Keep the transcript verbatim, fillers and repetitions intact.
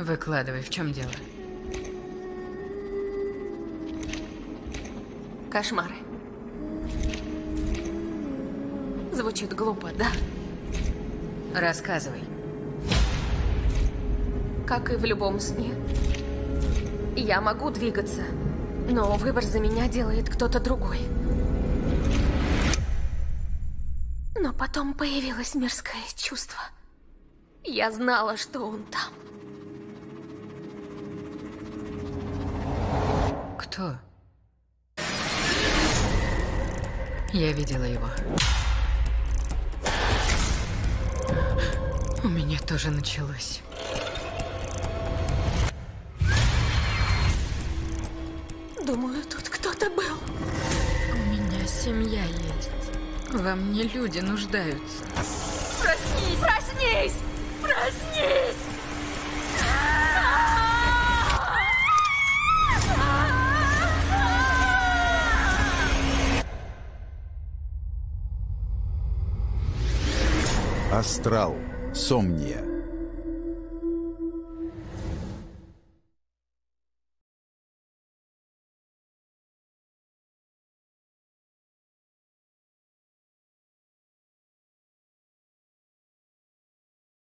Выкладывай, в чем дело? Кошмары. Звучит глупо, да? Рассказывай. Как и в любом сне. Я могу двигаться, но выбор за меня делает кто-то другой. Но потом появилось мерзкое чувство. Я знала, что он там. Кто? Я видела его. У меня тоже началось. Думаю, тут кто-то был. У меня семья есть. Во мне люди нуждаются. Проснись! Проснись! Проснись! Астрал. Сомния.